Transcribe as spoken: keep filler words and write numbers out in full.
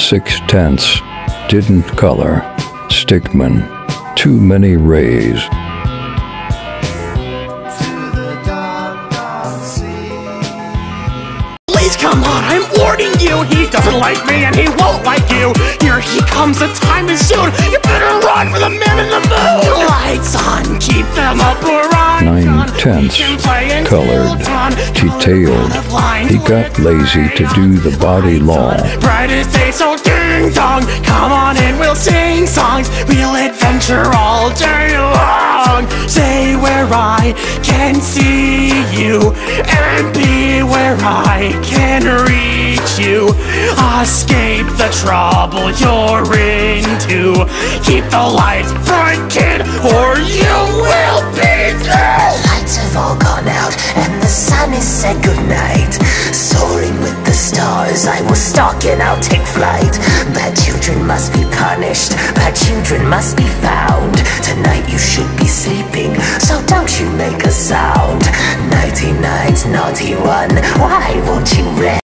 Six-tenths didn't color. Stickman, too many rays. Please come on, I'm warning you. He doesn't like me and he won't like you. Here he comes, the time is soon. You better run for the man in the moon. Lights on, keep them up or on. Nine-tenths colored. Detailed. He got lazy to do the body long. Brightest day, so ding dong. Come on in, we'll sing songs. We'll adventure all day long. Say where I can see you and be where I can reach you. Escape the trouble you're into. Keep the lights bright, kid, or you will be dead. Lights have all gone out and the sun has said goodnight. Soaring with the stars, I will stalk and I'll take flight. Bad children must be punished, bad children must be found. Tonight you should be sleeping, so don't you make a sound. Nighty night, naughty one, why won't you rest?